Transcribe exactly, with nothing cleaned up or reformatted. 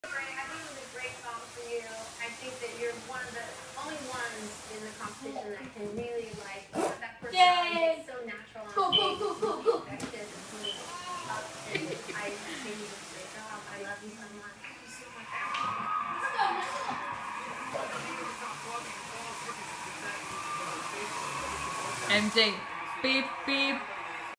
I think it was a great song for you. I think that you're one of the only ones in the competition that can really like have that personality. It's so natural. Cool, cool, cool, cool, cool. And I think you did a great job. I love you so much. Thank you so much. em gi, beep beep.